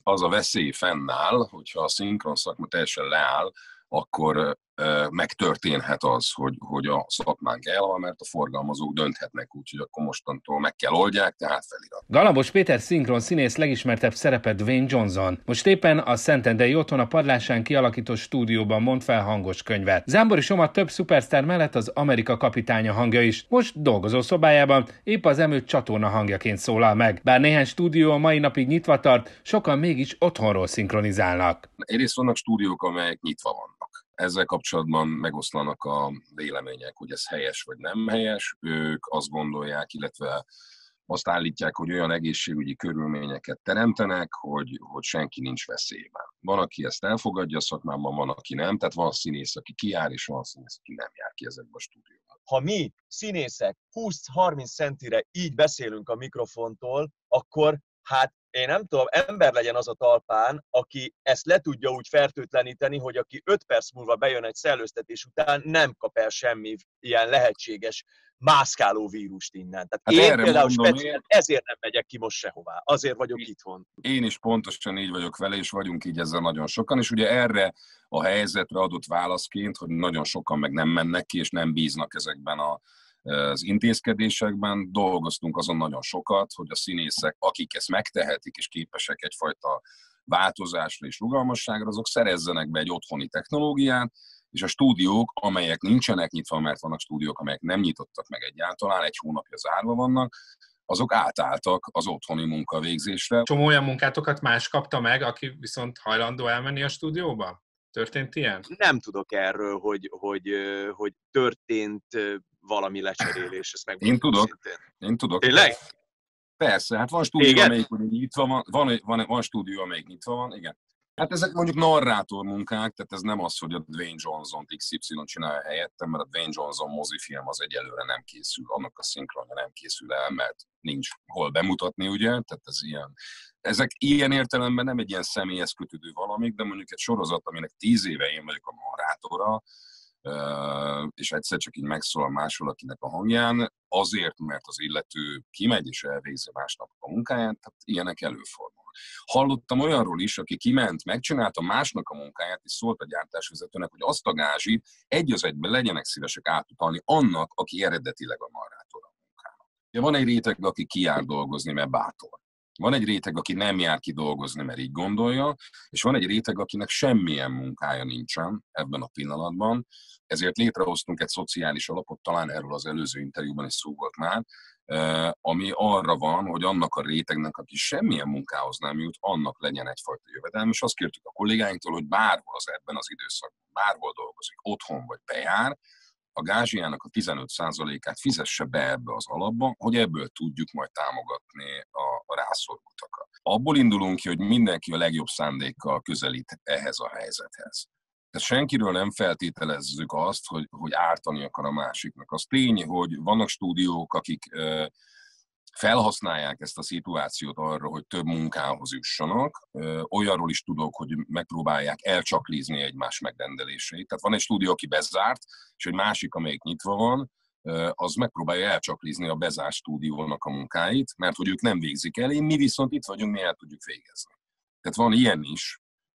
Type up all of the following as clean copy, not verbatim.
az a veszély fennáll, hogyha a szinkron szakma teljesen leáll, akkor megtörténhet az, hogy a szakmánk elhal, mert a forgalmazók dönthetnek úgy, hogy akkor mostantól meg kell oldják, tehát felirat. Galambos Péter szinkron színész legismertebb szerepe Dwayne Johnson. Most éppen a Szentendrei otthon a padlásán kialakított stúdióban mond fel hangos könyvet. Zámbori Soma több szupersztár mellett az Amerika kapitánya hangja is. Most dolgozó szobájában épp az M5 csatorna hangjaként szólal meg. Bár néhány stúdió a mai napig nyitva tart, sokan mégis otthonról szinkronizálnak. Egyrészt vannak stúdiók, amelyek nyitva vannak. Ezzel kapcsolatban megoszlanak a vélemények, hogy ez helyes vagy nem helyes. Ők azt gondolják, illetve azt állítják, hogy olyan egészségügyi körülményeket teremtenek, hogy senki nincs veszélyben. Van, aki ezt elfogadja a szakmában, van, aki nem. Tehát van színész, aki kijár, és van színész, aki nem jár ki ezekbe a stúdióban. Ha mi, színészek, 20-30 centire így beszélünk a mikrofontól, akkor hát én nem tudom, ember legyen az a talpán, aki ezt le tudja úgy fertőtleníteni, hogy aki 5 perc múlva bejön egy szellőztetés után, nem kap el semmi ilyen lehetséges mászkáló vírust innen. Tehát én például speciál ezért nem megyek ki most sehová. Azért vagyok itthon. Én is pontosan így vagyok vele, és vagyunk így ezzel nagyon sokan, és ugye erre a helyzetre adott válaszként, hogy nagyon sokan meg nem mennek ki, és nem bíznak ezekben az intézkedésekben, dolgoztunk azon nagyon sokat, hogy a színészek, akik ezt megtehetik és képesek egyfajta változásra és rugalmasságra, azok szerezzenek be egy otthoni technológiát, és a stúdiók, amelyek nincsenek nyitva, mert vannak stúdiók, amelyek nem nyitottak meg egyáltalán, egy hónapja zárva vannak, azok átálltak az otthoni munkavégzésre. Csomó olyan munkátokat más kapta meg, aki viszont hajlandó elmenni a stúdióba? Történt ilyen? Nem tudok erről, hogy történt valami lecserélés. Ezt Én tudok. Tényleg? Persze, hát van stúdió, amelyik nyitva van stúdió, amelyik nyitva van, igen. Hát ezek mondjuk narrátor munkák, tehát ez nem az, hogy a Dwayne Johnson XY csinálja helyettem, mert a Dwayne Johnson mozifilm az egyelőre nem készül, annak a szinkronja nem készül el, mert nincs hol bemutatni, ugye, tehát ez ilyen. Ezek ilyen értelemben nem egy ilyen személyhez kötődő valamik, de mondjuk egy sorozat, aminek 10 éve én vagyok a narrátora, és egyszer csak így megszólal más valakinek a hangján, azért, mert az illető kimegy és elvégzi másnap a munkáját, tehát ilyenek előfordulnak. Hallottam olyanról is, aki kiment, megcsinálta másnak a munkáját, és szólt a gyártásvezetőnek, hogy azt a gázsit egy az egyben legyenek szívesek átutalni annak, aki eredetileg a narrátor a munkának. Ja, van egy réteg, aki kijár dolgozni, mert bátor. Van egy réteg, aki nem jár ki dolgozni, mert így gondolja, és van egy réteg, akinek semmilyen munkája nincsen ebben a pillanatban. Ezért létrehoztunk egy szociális alapot, talán erről az előző interjúban is szó volt már, ami arra van, hogy annak a rétegnek, aki semmilyen munkához nem jut, annak legyen egyfajta jövedelem, és azt kértük a kollégáinktól, hogy bárhol az ebben az időszakban, bárhol dolgozik, otthon vagy bejár, a gázsiának a 15%-át fizesse be ebbe az alapba, hogy ebből tudjuk majd támogatni a rászorultakat. Abból indulunk ki, hogy mindenki a legjobb szándékkal közelít ehhez a helyzethez. Tehát senkiről nem feltételezzük azt, hogy ártani akar a másiknak. Az tény, hogy vannak stúdiók, akik felhasználják ezt a szituációt arra, hogy több munkához jussanak. Olyanról is tudok, hogy megpróbálják elcsaklízni egymás megrendeléseit. Tehát van egy stúdió, aki bezárt, és egy másik, amelyik nyitva van, az megpróbálja elcsaklízni a bezárt stúdiónak a munkáit, mert hogy ők nem végzik el, mi viszont itt vagyunk, mi el tudjuk végezni. Tehát van ilyen is,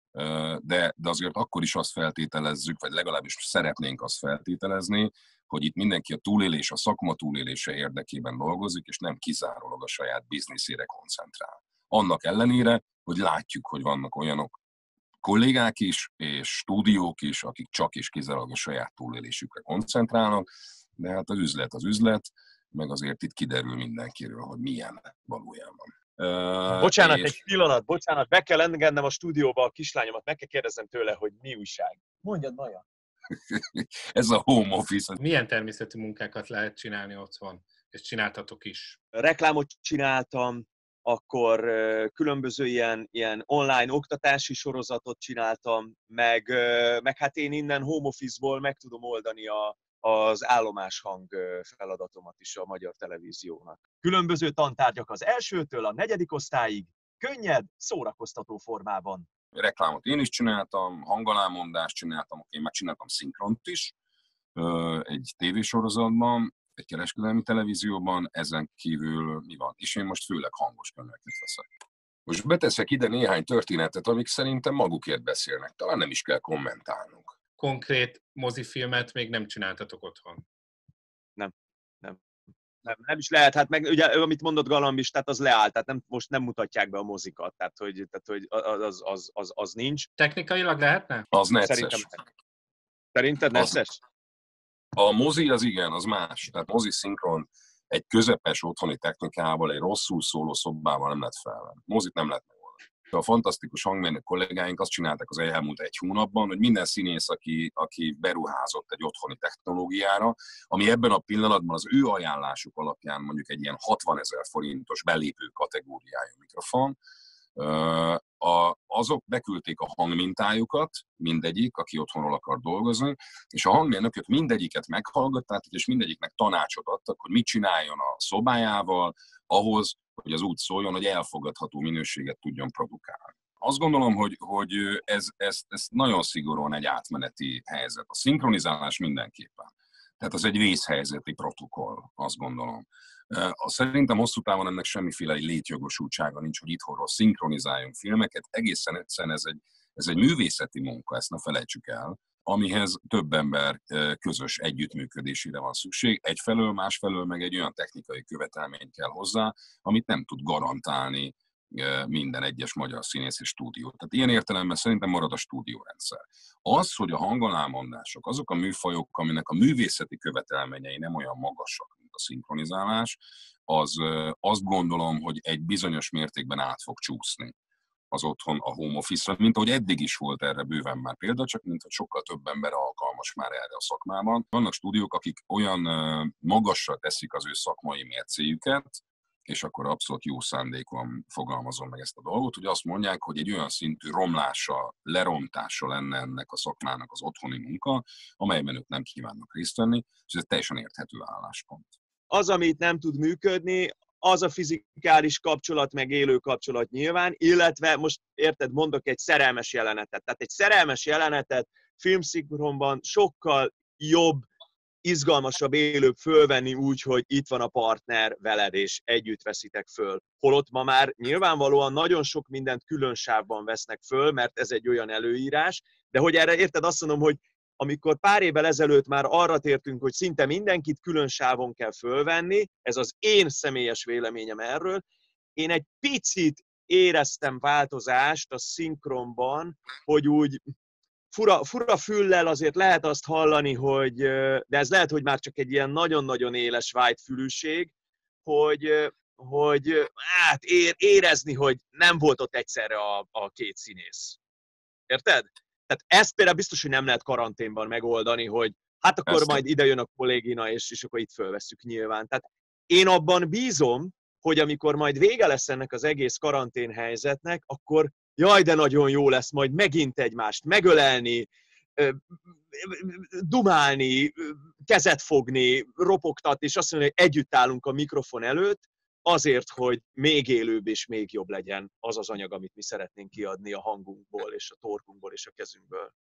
de azért akkor is azt feltételezzük, vagy legalábbis szeretnénk azt feltételezni, hogy itt mindenki a túlélés, a szakma túlélése érdekében dolgozik, és nem kizárólag a saját bizniszére koncentrál. Annak ellenére, hogy látjuk, hogy vannak olyanok kollégák is, és stúdiók is, akik csak és kizárólag a saját túlélésükre koncentrálnak, de hát az üzlet, meg azért itt kiderül mindenkiről, hogy milyen valójában. Bocsánat, egy pillanat, be kell engednem a stúdióba a kislányomat, meg kell kérdeznem tőle, hogy mi újság. Mondjad, Maja. Ez a home office. Milyen természetű munkákat lehet csinálni otthon? És csináltatok is? Reklámot csináltam, akkor különböző ilyen online oktatási sorozatot csináltam, meg hát én innen home office-ból meg tudom oldani az állomáshang feladatomat is a Magyar Televíziónak. Különböző tantárgyak az elsőtől a 4. osztályig, könnyed, szórakoztató formában. Reklámot én is csináltam, hangalámondást csináltam, én már csináltam szinkront is, egy tévésorozatban, egy kereskedelmi televízióban, ezen kívül mi van? És én most főleg hangos könyveket veszek. Most beteszek ide néhány történetet, amik szerintem magukért beszélnek. Talán nem is kell kommentálnunk. Konkrét mozifilmet még nem csináltatok otthon? Nem is lehet, hát meg ugye, amit mondott Galambis, tehát az leállt, tehát most nem mutatják be a mozikat, tehát hogy az nincs. Technikailag lehetne? Az necces. Szerinted necces? A mozi az igen, az más. Tehát mozi szinkron egy közepes otthoni technikával, egy rosszul szóló szobával nem lehet felvenni. Mozit nem lehet megoldani. A fantasztikus hangmérnök kollégáink azt csinálták az elmúlt egy hónapban, hogy minden színész, aki beruházott egy otthoni technológiára, ami ebben a pillanatban az ő ajánlásuk alapján mondjuk egy ilyen 60 000 forintos belépő kategóriájú mikrofon, azok beküldték a hangmintájukat, mindegyik, aki otthonról akar dolgozni, és a hangmérnökök mindegyiket meghallgatták, és mindegyiknek tanácsot adtak, hogy mit csináljon a szobájával, ahhoz, hogy az úgy szóljon, hogy elfogadható minőséget tudjon produkálni. Azt gondolom, hogy ez nagyon szigorúan egy átmeneti helyzet. A szinkronizálás mindenképpen. Tehát az egy vészhelyzeti protokoll, azt gondolom. Szerintem hosszú távon ennek semmiféle létjogosultsága nincs, hogy itthonról szinkronizáljunk filmeket. Egészen egyszerűen ez egy művészeti munka, ezt ne felejtsük el, amihez több ember közös együttműködésére van szükség. Egyfelől, másfelől meg egy olyan technikai követelmény kell hozzá, amit nem tud garantálni minden egyes magyar színész és stúdió. Tehát ilyen értelemben szerintem marad a stúdiórendszer. Az, hogy a hangalámondások, azok a műfajok, aminek a művészeti követelményei nem olyan magasak, mint a szinkronizálás, azt gondolom, hogy egy bizonyos mértékben át fog csúszni az otthon a home office-ra, mint ahogy eddig is volt erre bőven már példa, csak mint hogy sokkal több ember alkalmas már erre a szakmában. Vannak stúdiók, akik olyan magasra teszik az ő szakmai mércéjüket, és akkor abszolút jó szándékon fogalmazom meg ezt a dolgot, hogy azt mondják, hogy egy olyan szintű romlása, lerontása lenne ennek a szakmának az otthoni munka, amelyben ők nem kívánnak részt venni, és ez egy teljesen érthető álláspont. Az, amit nem tud működni, az a fizikális kapcsolat, meg élő kapcsolat nyilván, illetve most érted, mondok egy szerelmes jelenetet. Tehát egy szerelmes jelenetet filmszinkronban sokkal jobb, izgalmasabb, élőbb fölvenni úgy, hogy itt van a partner veled, és együtt veszitek föl. Holott ma már nyilvánvalóan nagyon sok mindent külön sávban vesznek föl, mert ez egy olyan előírás, de hogy erre érted, azt mondom, hogy amikor pár évvel ezelőtt már arra tértünk, hogy szinte mindenkit külön sávon kell fölvenni, ez az én személyes véleményem erről, én egy picit éreztem változást a szinkronban, hogy úgy fura füllel azért lehet azt hallani, hogy, de ez lehet, hogy már csak egy ilyen nagyon-nagyon éles vágyfülűség, hogy hát érezni, hogy nem volt ott egyszerre a két színész. Érted? Tehát ezt például biztos, hogy nem lehet karanténban megoldani, hogy hát akkor ezt majd ide jön a kollégina, és akkor itt fölvesszük nyilván. Tehát én abban bízom, hogy amikor majd vége lesz ennek az egész karantén helyzetnek, akkor jaj, de nagyon jó lesz majd megint egymást megölelni, dumálni, kezet fogni, ropogtatni, és azt mondani, hogy együtt állunk a mikrofon előtt, azért, hogy még élőbb és még jobb legyen az az anyag, amit mi szeretnénk kiadni a hangunkból, és a torkunkból, és a kezünkből.